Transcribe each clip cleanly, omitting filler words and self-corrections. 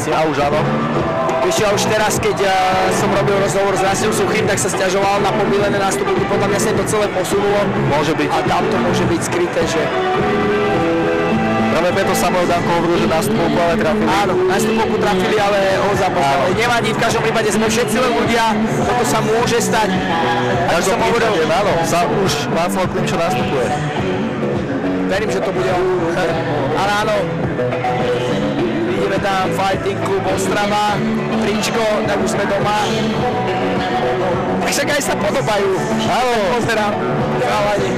presne, a už áno. Ešte už teraz, keď som robil rozhovor s Rasim Suchým, tak sa sťažoval na pomílené nástupy, podľa mňa sa to celé posunulo. Môže byť. A tam to môže byť skryté, že... Práve preto Samuel Danko hovoril, že nástupovku ale trafili. Áno, nástupovku trafili, ale o zápas. Ale nevadí, v každom prípade sme všetci len ľudia, toto sa môže stať. Ako som hovoril, áno, už Václav Klimčo nastupuje. Verím, že to bude on. Ale áno, vidíme tam Fighting Club Ostrava, tričko, tak už sme doma. Však aj sa podobajú. Áno. Pozerám, chalani.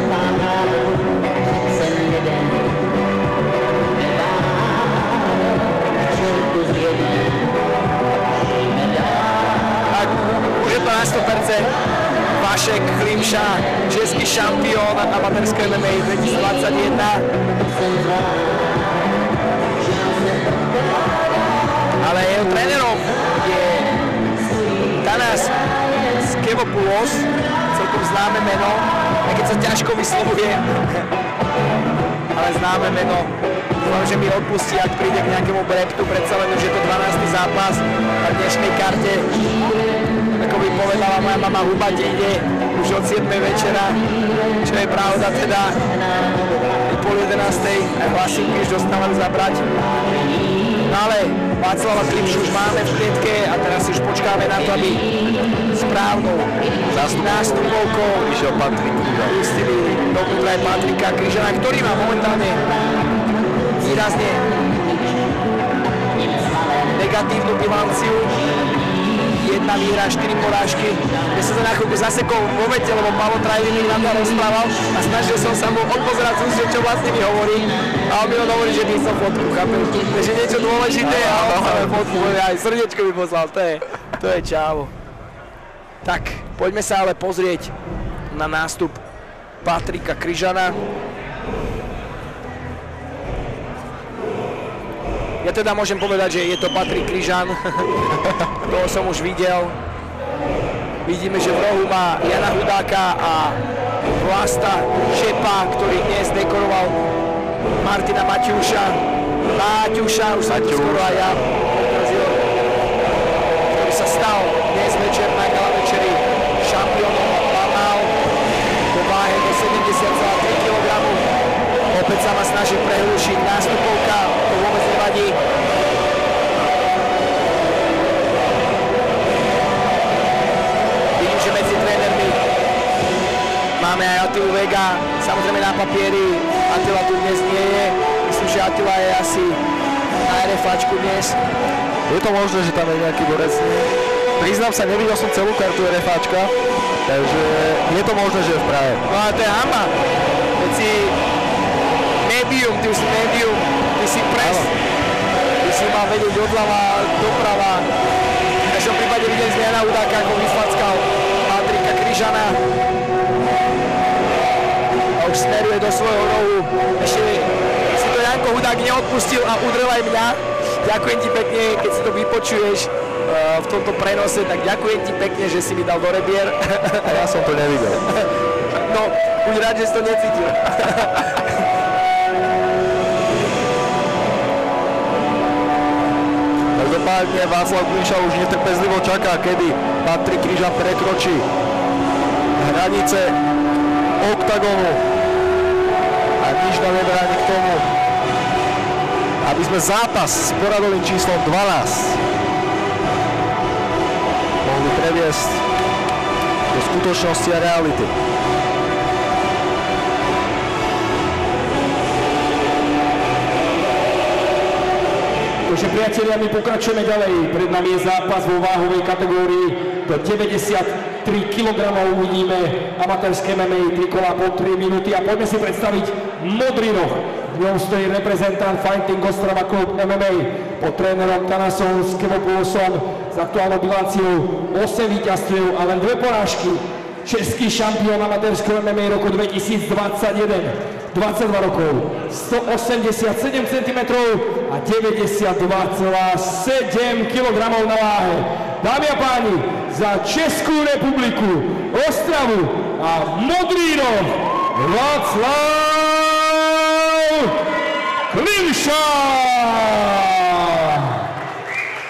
Tak, už je to na 100%. Vašek Klimša, český šampión amatérskej MMA 2021. Ale jeho trénerom je Tanas Skevopoulos, celkom známe meno, aj keď sa ťažko vyslovuje, ale známe meno. Dúfam, že mi odpustí, ak príde k nejakému breptu, predsa len už je to 12. zápas na dnešnej karte. Ako by povedala moja mama, huba ti ide už od 7. večera, čo je pravda teda. Po 11. aj hlasinky už dostávajú zabrať. No ale Václava Klimšu už máme v klietke a teraz už počkáme na to, aby správnou nástupovkou išiel Patrik Križan. pustili dovnútra aj Patrika Križana, ktorý má momentálne výrazne negatívnu bilanciu. 1 výhra, 4 porážky. Ja som sa na chvíľku zasekol vo vete, lebo Paolo Trajviny nám tam rozprával a snažil som sa mu odpozerať z úst, čo vlastne mi hovorí. A on mi hovorí, že nie som fotku, chápem. Takže niečo dôležité a on sa fotku, aj srdiečko mi poslal, to je čávo. Tak, poďme sa ale pozrieť na nástup Patrika Križana. Ja teda môžem povedať, že je to Patrik Križan, toho som už videl. Vidíme, že v rohu má Jana Hudáka a Vlasta Šepa, ktorý dnes dekoroval Martina Maťuša. Už sa to skoro aj ja odrazil, ktorý sa stal dnes večer na gala večeri šampiónom a plamal do váhe do 70,3 kg. Opäť sa ma snaží prehlušiť nástupovka, to vôbec nevadí. Vidím, že medzi trénermi máme aj Attilu Vega, samozrejme na papieri Attila tu dnes nie je, myslím, že Attila je asi na RFAčku dnes. Je to možné, že tam je nejaký borec? Priznám sa, nevidel som celú kartu RFAčka, takže je to možné, že je v Prahe. No a to je hamba, keď si médium, ty si pres, ty si mal vedieť odľava, doprava. V každom prípade videli sme Jana Hudáka, ako vyfackal Patrika Križana. A už smeruje do svojho rohu. Ešte si to Janko Hudák neodpustil a udrel aj mňa. Ďakujem ti pekne, keď si to vypočuješ v tomto prenose, tak ďakujem ti pekne, že si mi dal do rebier. A ja som to nevidel. No, buď rád, že si to necítil. Každopádne Václav Klimša už netrpezlivo čaká, kedy Patrik Križan prekročí hranice oktagonu a nič nám nebráni k tomu, aby sme zápas s poradovým číslom 12 mohli previesť do skutočnosti a reality. Takže priatelia, my pokračujeme ďalej. Pred nami je zápas vo váhovej kategórii do 93 kg. Uvidíme amatérske MMA trikola po 3 minúty a poďme si predstaviť modrý roh. V ňom stojí reprezentant Fighting Ostrava Club MMA pod trénerom Tanasom Skevopoulosom s aktuálnou bilanciou 8 víťazstiev a len 2 porážky. Český šampión amatérskeho MMA roku 2021. 22 rokov, 187 cm a 92,7 kg na váhe. Dámy a páni, za Českú republiku, Ostravu a modrý roh Václav Klimša!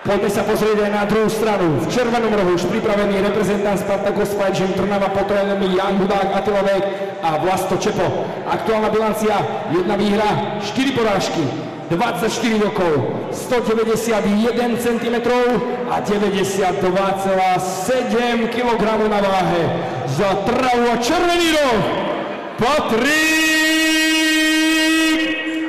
Poďme sa pozrieť aj na druhú stranu. V červenom rohu už pripravený reprezentant Spartakos Fight Gym Trnava pod trénermi Jan Hudák, Attila Vek a Vlasto Čepo. Aktuálna bilancia, 1 výhra, 4 porážky, 24 rokov, 191 cm a 92,7 kg na váhe. Za Trnavu a červený roh Patrik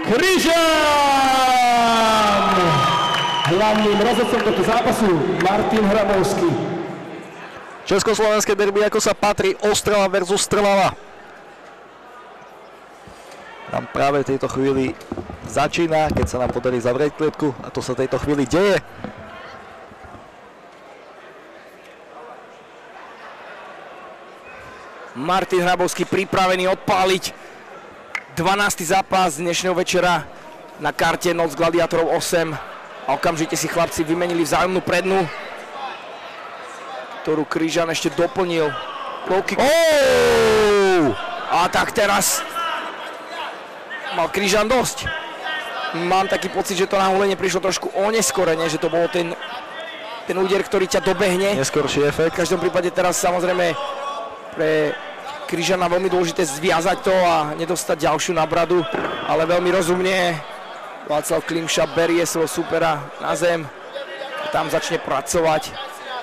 Kryžan! Hlavným rozhodcom tohto zápasu Martin Hrabovský. Československé derby, ako sa patrí, Ostrava versus Trnava. Tam práve v tejto chvíli začína, keď sa nám podarí zavrieť klietku, a to sa v tejto chvíli deje. Martin Hrabovský pripravený odpáliť 12. zápas dnešného večera na karte Noc gladiátorov 8. A okamžite si chlapci vymenili vzájomnú prednú, ktorú Kryžan ešte doplnil. A tak teraz mal Kryžan dosť. Mám taký pocit, že to nahulenie prišlo trošku oneskorene, že to bol ten úder, ktorý ťa dobehne. Neskorší efekt. V každom prípade teraz samozrejme pre Kryžana veľmi dôležité zviazať to a nedostať ďalšiu na bradu, ale veľmi rozumne Václav Klimša berie svojho supera na zem a tam začne pracovať.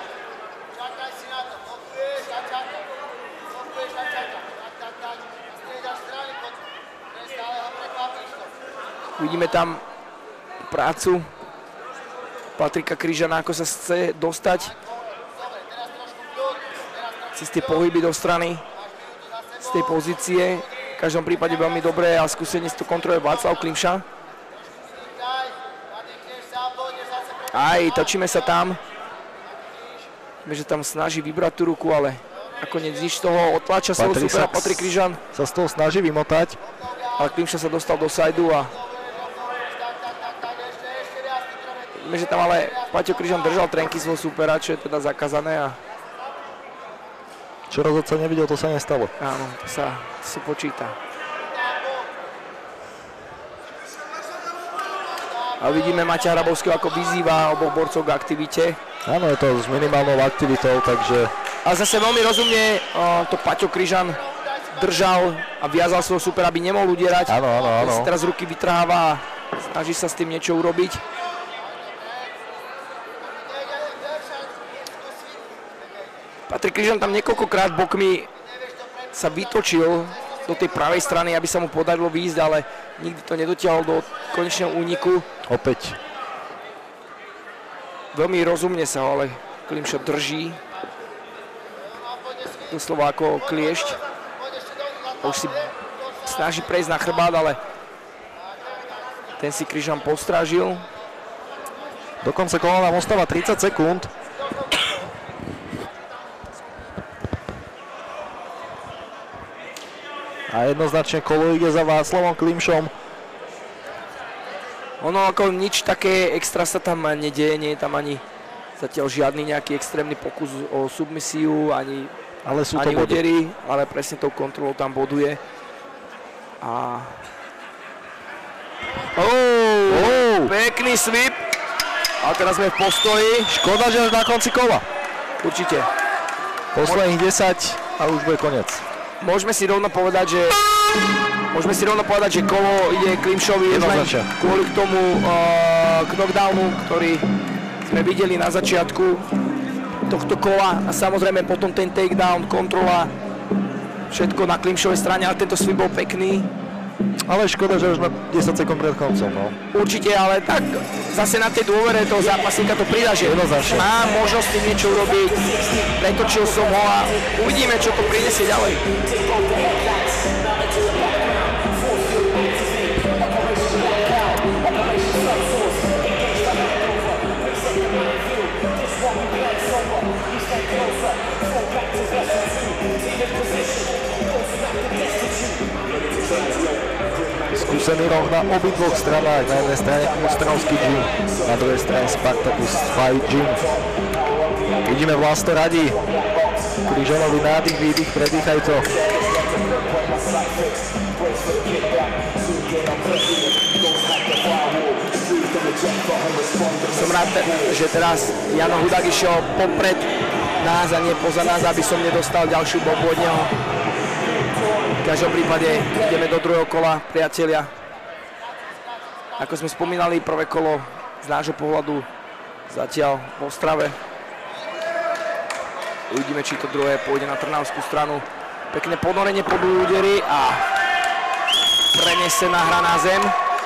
Vidíme tam prácu Patrika Kryžana, ako sa chce dostať cez tie pohyby do strany z tej pozície. V každom prípade veľmi dobré a skúsene si to kontroluje Václav Klimša. Aj, točíme sa tam. Vidíme, že tam snaží vybrať tú ruku, ale nakoniec nič z toho otláča svojho supera. Patrik Kryžan sa z toho snaží vymotať. Ale Klimša sa dostal do sajdu a vidíme, že tam ale Paťo Kryžan držal trenky svojho supera, čo je teda zakázané a čo rozhodca nevidel, to sa nestalo. áno, to sa počíta. A vidíme Maťa Hrabovského, ako vyzýva oboch borcov k aktivite. Áno, je to s minimálnou aktivitou, takže... A zase veľmi rozumne to Paťo Kryžan držal a viazal svojho supera, aby nemohol udierať. Áno, áno, áno. Teraz ruky vytrháva a snaží sa s tým niečo urobiť. Patrik Kryžan tam niekoľkokrát bokmi sa vytočil do tej pravej strany, aby sa mu podarilo výjsť, ale nikdy to nedotiahol do konečného úniku. Opäť. Veľmi rozumne sa ho ale Klimša drží. Doslova ako kliešť. Už si snaží prejsť na chrbát, ale ten si Kryžan postrážil. Do konca kola nám ostáva 30 sekúnd. A jednoznačne kolo ide za Václavom Klimšom. Ono ako nič také extra sa tam nedieje, nie je tam ani zatiaľ žiadny nejaký extrémny pokus o submisiu, ani údery, ale presne tou kontrolou tam boduje. A... Pekný sweep. A teraz sme v postoji. Škoda, že až na konci kola. Určite. Posledných 10 a už bude koniec. Môžeme si rovno povedať, že kolo ide Klimšovi kvôli k tomu knockdownu, ktorý sme videli na začiatku tohto kola a samozrejme potom ten takedown, kontrola, všetko na Klimšovej strane, ale tento sweep bol pekný. Ale škoda, že už na 10 sekúnd pred koncom, no. Určite, ale tak zase na tej dôvere toho zápasníka to pridá, že má možnosť tým niečo urobiť, pretočil som ho a uvidíme, čo to prinesie ďalej. Skúsený roh na obidvoch stranách, na jednej strane Ostravský gym, na druhej strane Spartakos Fight Gym. Vidíme Vlasto radí, Kryžanovi nádych, výdych, predýchaj to. Som rád, že teraz Jano Hudák išiel popred nás a nie poza nás, aby som nedostal ďalšiu bombu od neho. V každom prípade ideme do druhého kola, priatelia. Ako sme spomínali, prvé kolo z nášho pohľadu zatiaľ v Ostrave. Uvidíme, či to druhé pôjde na trnavskú stranu. Pekné ponorenie pod údery a prenesená hra na zem.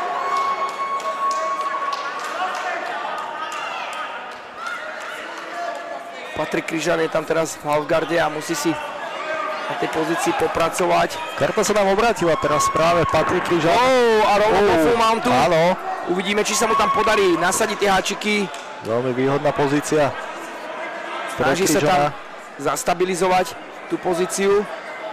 Patrik Kryžan je tam teraz v halfgarde a musí si na tej pozícii popracovať. Karta sa nám obrátila teraz práve Patrik Kryžan. A rovno po full mountu. Áno. Uvidíme, či sa mu tam podarí nasadiť tie háčiky. Veľmi výhodná pozícia. Snaží sa tam zastabilizovať tú pozíciu.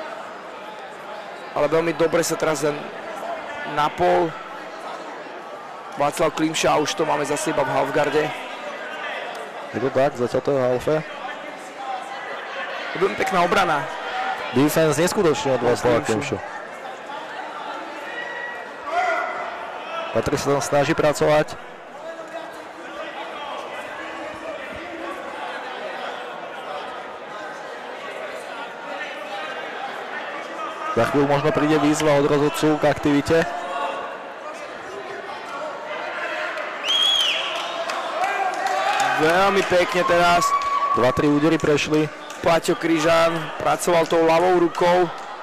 Ale veľmi dobre sa teraz napol Václav Klimša a už to máme zase iba v halfgarde. Je to tak, zatiaľ to je v halfe. Veľmi pekná obrana. Defense neskutočne od Václava Klimšu. Patrik sa tam snaží pracovať. Za chvíľu možno príde výzva od rozhodcu k aktivite. Veľmi pekne teraz. 2-3 údery prešli. Paťo Kryžan pracoval tou ľavou rukou.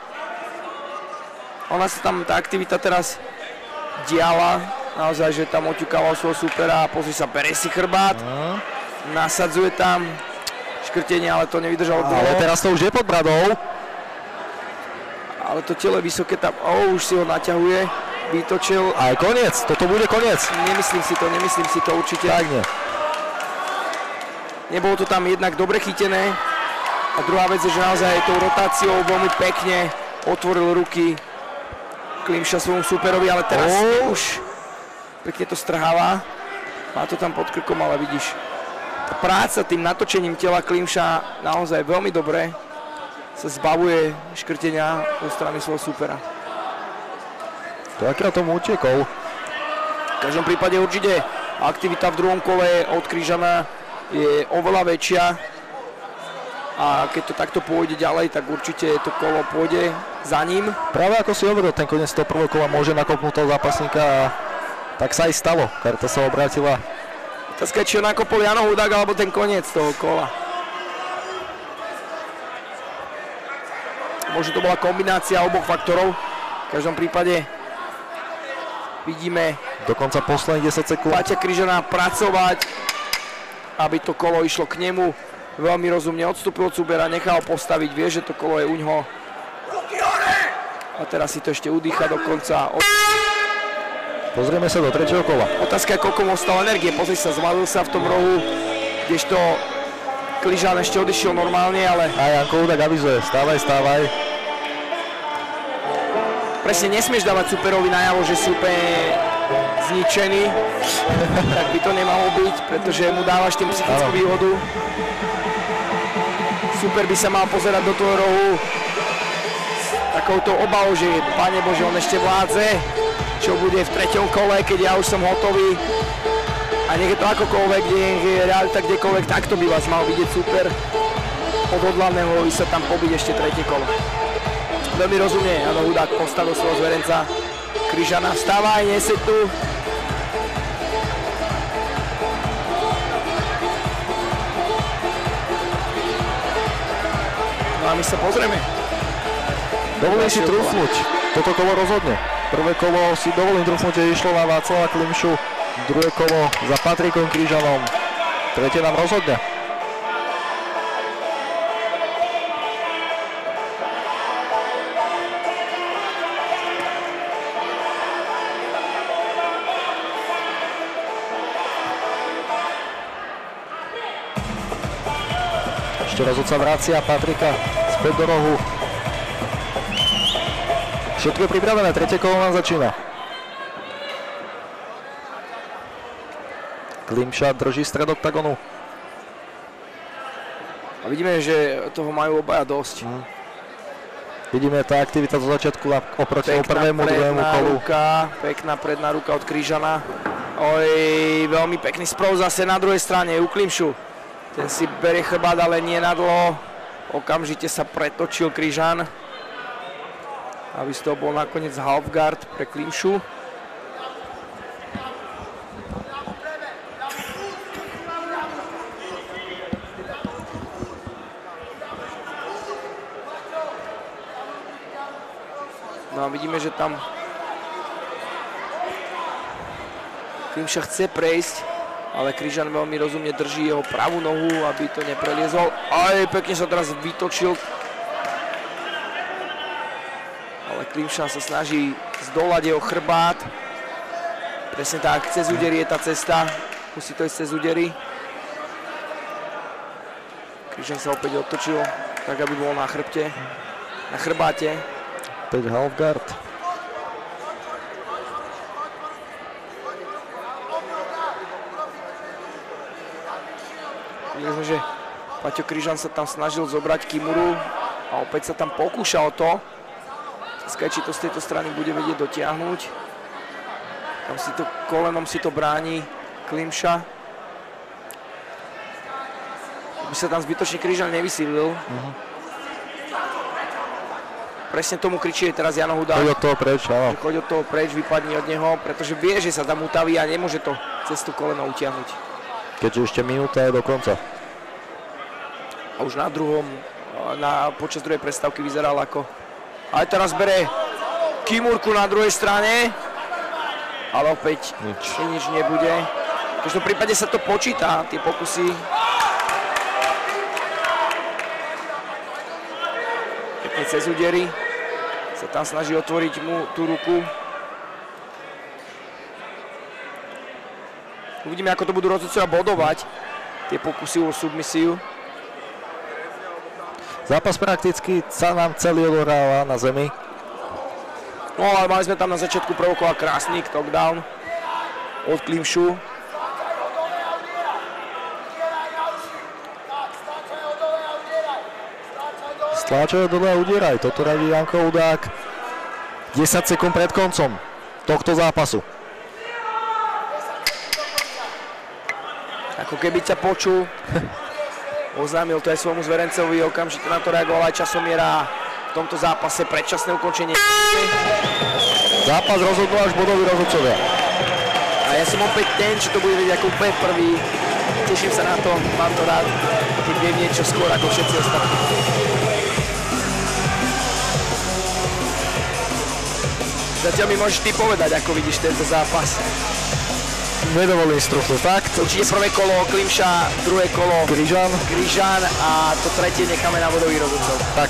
Ona sa tam, tá aktivita teraz diala. Naozaj, že tam oťukával svojho supera a pozri sa, berie si chrbát. Nasadzuje tam škrtenie, ale to nevydržalo dlho. Ale teraz to už je pod bradou. Ale to telo je vysoké tam, už si ho naťahuje, vytočil. A je koniec, toto bude koniec. Nemyslím si to určite. Tak nie. Nebolo to tam jednak dobre chytené. A druhá vec je, že naozaj tou rotáciou veľmi pekne otvoril ruky Klimša svojmu superovi, ale teraz už pekne to strháva. Má to tam pod krkom, ale vidíš, tá práca tým natočením tela Klimša naozaj veľmi dobre sa zbavuje škrtenia zo strany svojho supera. To aké na tomu utiekol. V každom prípade určite aktivita v druhom kole od Kryžana je oveľa väčšia a keď to takto pôjde ďalej, tak určite to kolo pôjde za ním. Práve ako si hovoril, ten koniec toho prvého kola môže nakopnúť toho zápasníka a tak sa aj stalo. Karta sa obrátila. Otázka je, či ho nakopol Jano Hudák alebo ten koniec toho kola. Možno to bola kombinácia oboch faktorov. V každom prípade vidíme dokonca posledných 10 sekúnd. Paťa Kryžana pracovať, aby to kolo išlo k nemu. Veľmi rozumne odstúpil od súbera, nechal postaviť, vie, že to kolo je uňho. A teraz si to ešte udýcha dokonca. Pozrieme sa do tretieho kola. Otázka je, koľko mu ostalo energie. Pozri sa, zvalil sa v tom rohu, kdežto Kryžan ešte odišiel normálne, ale... A Janko Hudák avizuje, stávaj. Presne nesmieš dávať superovi najavo, že si úplne zničený. Tak by to nemalo byť, pretože mu dávaš tým psychickú výhodu. Super by sa mal pozerať do toho rohu takouto obavou, že Pane Bože, on ešte vládze, čo bude v treťom kole, keď ja už som hotový. A nech je to akokoľvek, nech je realita kdekoľvek, takto by vás mal vidieť super odhodlaného ísť sa tam pobiť ešte tretie kolo. Veľmi rozumne, Jano Hudák postavil svojho zverenca Kryžana. Vstávaj, neseď tu. No a my sa pozrieme. Dovolím si trúfnuť, toto kolo rozhodne. Prvé kolo si dovolím trúfnuť, že išlo na Václava Klimšu. Druhé kolo za Patrikom Kryžanom. Tretie nám rozhodne. Ešte raz sa vracia Patrika späť do rohu. Všetko je pripravené, tretie kolo nám začína. Klimša drží stred oktagonu. A vidíme, že toho majú obaja dosť. Vidíme, tá aktivita zo začiatku oproti prvému, druhému kolu. Pekná predná ruka od Kryžana. Oj, veľmi pekný sprov zase na druhej strane u Klimšu. Ten si berie chrbát, ale nie na dlho. Okamžite sa pretočil Kryžan, aby z toho bol nakoniec half guard pre Klimšu. No a vidíme, že tam Klimša chce prejsť, ale Kryžan veľmi rozumne drží jeho pravú nohu, aby to nepreliezol. Aj pekne sa teraz vytočil. Ale Klimša sa snaží zdolať jeho chrbát. Presne tak, cez údery je tá cesta. Musí to ísť cez údery. Kryžan sa opäť otočil, tak aby bol na chrbte, na chrbáte. 5 half guard. Videli sme, že Paťo Kryžan sa tam snažil zobrať Kimuru a opäť sa tam pokúša o to. Skaj, či to z tejto strany bude vedieť dotiahnuť. Tam si to kolenom si to bráni Klimša. Aby sa tam zbytočne Kryžan nevysílil. Presne tomu kričí teraz Jano Hudák. Choď od toho preč, áno. Choď od toho preč, vypadni od neho, pretože vie, že sa tam utaví a nemôže to cez to koleno utiahnuť. Keďže ešte minúta je do konca. A už na druhom, počas druhej prestávky vyzeral ako... Aj teraz bere Kimurku na druhej strane, ale opäť nič nebude. V každom prípade sa to počíta, tie pokusy. Pekne cez údery sa tam snaží otvoriť mu tú ruku. Uvidíme, ako to budú rozhodcovia bodovať, tie pokusy o submisiu. Zápas prakticky sa nám celý odohráva na zemi. No ale mali sme tam na začiatku prvého kola krásny knockdown od Klimšu. Stláčaj dole a udieraj, toto radí Janko Hudák. 10 sekúnd pred koncom tohto zápasu. Ako keby ťa počul. Oznámil to aj svojmu zverencovi, okamžite na to reagoval aj Časomiera. V tomto zápase predčasné ukončenie. Zápas rozhodnú až bodoví rozhodcovia. A ja som opäť ten, čo to bude vedieť ako úplne prvý. Teším sa na to, mám to rád, keď viem niečo skôr ako všetci ostatní. Zatiaľ mi môžeš ty povedať, ako vidíš tento zápas. Nedovolím struchu, fakt. Určite prvé kolo Klimša, druhé kolo Kryžan a to tretie necháme na bodových rozhodcov. Tak.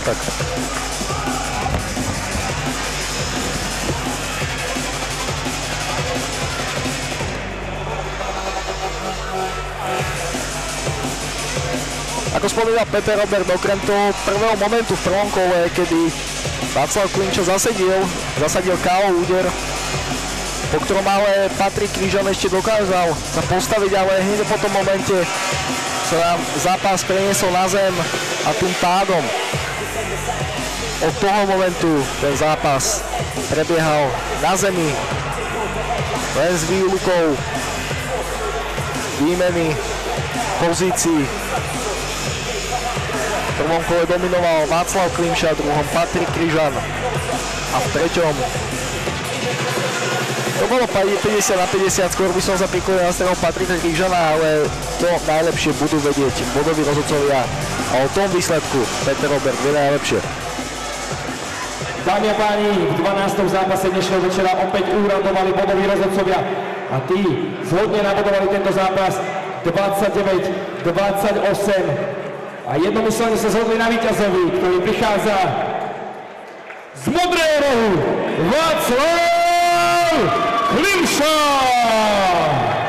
Ako spomínal Peter Robert, okrem toho prvého momentu v prvom kole, kedy Václav Klimča zasadil KO úder, po ktorom ale Patrik Kryžan ešte dokázal sa postaviť, ale hneď po tom momente sa nám zápas preniesol na zem a tým pádom od toho momentu ten zápas prebiehal na zemi len s výlukou výmeny pozícií. V prvom kole dominoval Václav Klimša, v druhom Patrik Kryžan a v treťom to bolo 50 na 50, skôr by som sa priklonil na stranu Patrika Kryžana, ale to najlepšie budú vedieť bodoví rozhodcovia a o tom výsledku Peter Robert vie najlepšie. Dámy a páni, v 12. zápase dnešného večera opäť úradovali bodoví rozhodcovia a tí zhodne nabodovali tento zápas 29-28 a jednomyselne sa zhodli na víťazovi, ktorý prichádza z modrého rohu Václav Klimša!